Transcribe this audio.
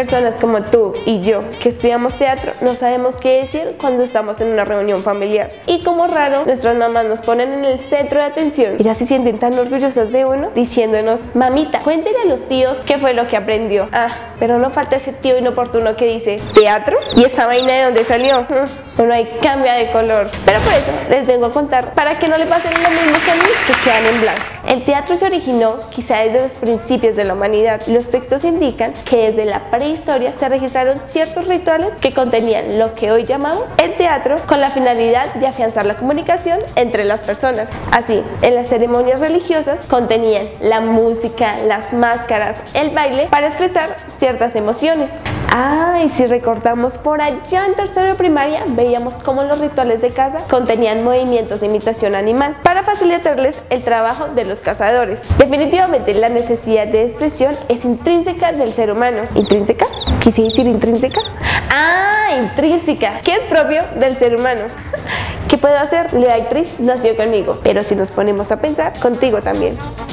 Personas como tú y yo que estudiamos teatro no sabemos qué decir cuando estamos en una reunión familiar. Y como raro, nuestras mamás nos ponen en el centro de atención y ya se sienten tan orgullosas de uno diciéndonos: mamita, cuéntele a los tíos qué fue lo que aprendió. Ah, pero no falta ese tío inoportuno que dice: ¿teatro? ¿Y esa vaina de dónde salió? Uno ahí cambia de color. Pero por eso les vengo a contar para que no le pasen lo mismo que a mí, que quedan en blanco. El teatro se originó quizá desde los principios de la humanidad. Los textos indican que desde la prehistoria se registraron ciertos rituales que contenían lo que hoy llamamos el teatro, con la finalidad de afianzar la comunicación entre las personas. Así, en las ceremonias religiosas contenían la música, las máscaras, el baile para expresar ciertas emociones. Y si recordamos, por allá en tercero de primaria veíamos cómo los rituales de caza contenían movimientos de imitación animal para facilitarles el trabajo de los cazadores. Definitivamente la necesidad de expresión es intrínseca del ser humano. ¿Intrínseca? ¿Quise decir intrínseca? Intrínseca, que es propio del ser humano. ¿Qué puedo hacer? La actriz nació conmigo, pero si nos ponemos a pensar, contigo también.